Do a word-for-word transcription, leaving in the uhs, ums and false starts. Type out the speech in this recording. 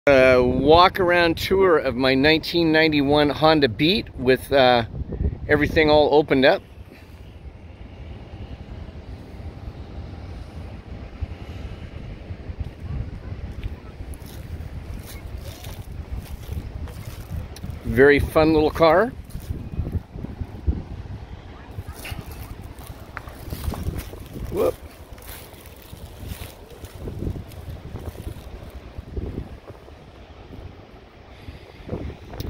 A walk around tour of my nineteen ninety-one Honda Beat with uh, everything all opened up. Very fun little car. Whoop.